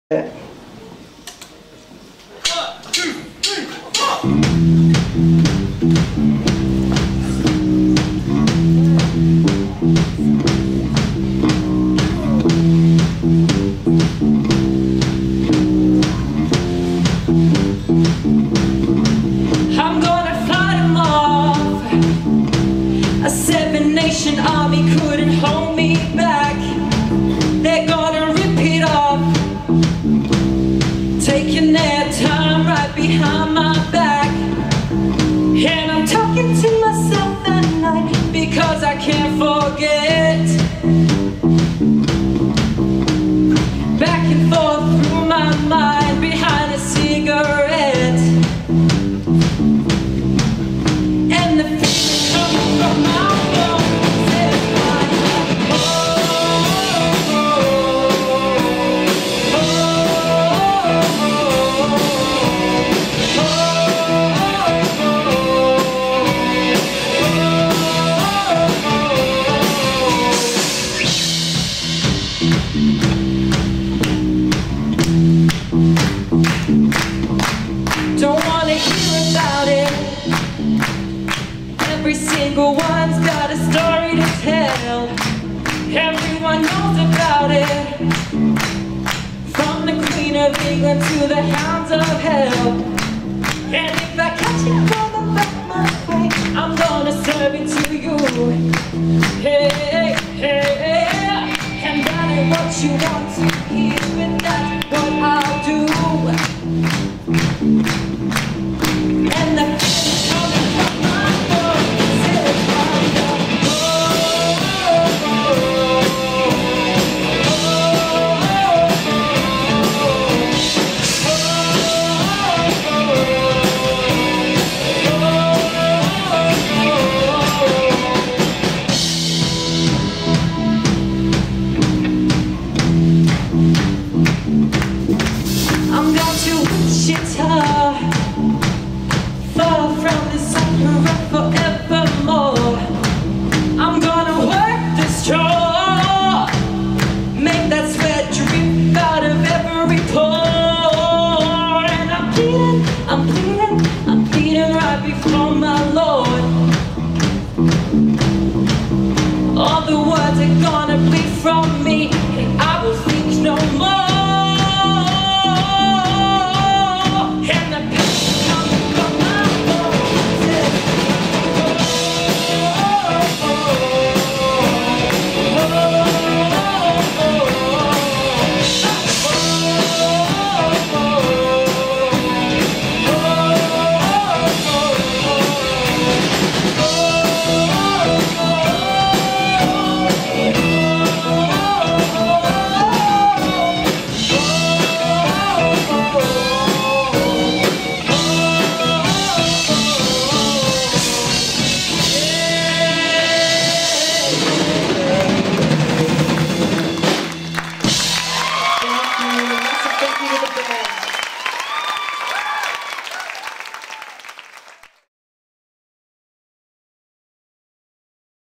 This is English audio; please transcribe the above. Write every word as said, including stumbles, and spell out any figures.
One, two, three, four. I'm gonna fight them off. A seven-nation army couldn't hold me back. They're gonna rip it off, taking their time right behind my back. And I'm talking to myself at night because I can't forget. Back and forth through my mind behind a cigarette. And the feeling coming from my bones is like, oh, oh, oh, don't wanna hear about it. Every single one's got a story to tell. Everyone knows about it, from the Queen of England to the hounds of hell. And if I catch it from the back my way, I'm gonna serve it to you. Hey, hey, hey, and that ain't what you want to hear with that.